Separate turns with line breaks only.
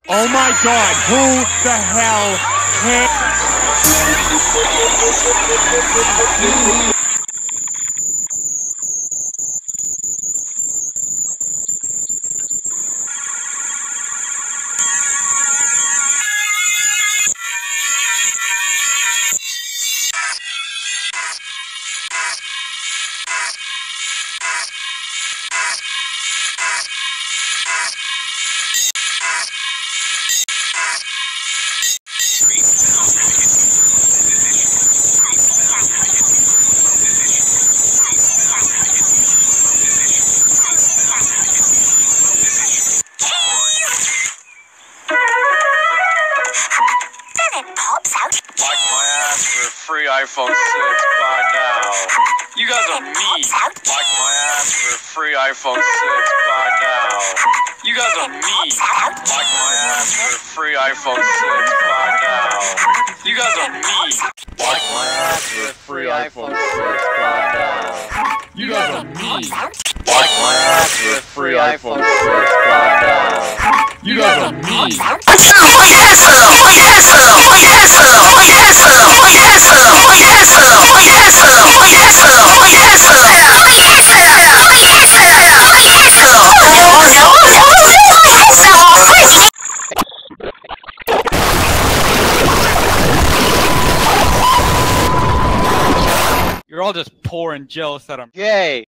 Oh my god, who the hell hit?
Free iPhone 6 by now. You guys are mean. Like my ass for a free iPhone 6 by now. You guys are mean. Like my ass for a free iPhone 6 by now. You guys are mean. Like my ass for a free iPhone 6 by now. You guys are mean. Like my ass for a free iPhone 6 by now. You guys are mean.
You're all just poor and jealous that I'm
gay.